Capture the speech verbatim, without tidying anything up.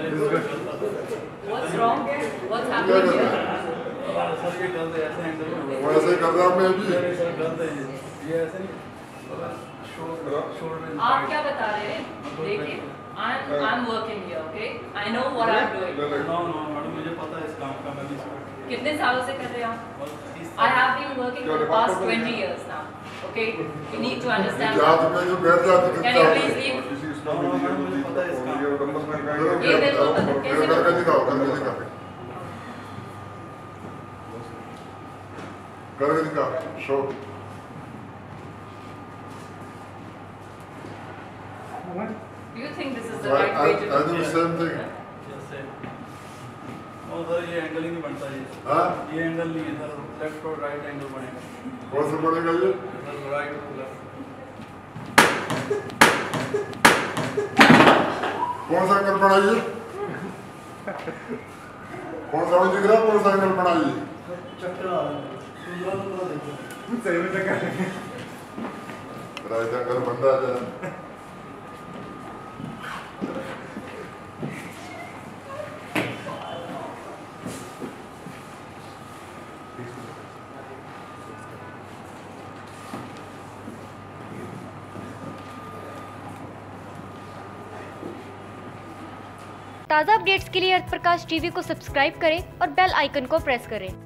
What's wrong? What's happening here? Sir ये गलत है, ऐसे एंगल में वो ऐसे कर रहा हूँ मैं भी। सर गलत है ये ये ऐसे नहीं शोल्डर। आप क्या बता रहे हैं? देखिए, I'm I'm working here, okay? I know what I'm doing. No no madam मुझे पता है इस काम का, मैं भी कितने सालों से कर रहे हैं आप? I have been working for the past twenty years now. Okay? You need to understand. जात में जो बैठ जाती Can you please leave? मुझे पता है इस काम का। ये बिल्कुल पता है, कैसे करके पता? दिखाओ, करके दिखाओ, करके दिखाओ, show. Do you think this is the I right I way to I do do the it? same thing. जैसे ओ सर ये एंगल ही नहीं बनता ये हाँ? ये एंगल नहीं है सर, लेफ्ट और राइट एंगल बनेगा। कौन सा बनेगा ये? सर राइट और लेफ्ट। कौन सा एंगल बनाइए? कौन सा दिख रहा है? कौन सा एंगल बनाइए? सही में चक्कर राइट एंगल बनता है। ताज़ा अपडेट्स के लिए अर्थ प्रकाश टीवी को सब्सक्राइब करें और बेल आइकन को प्रेस करें।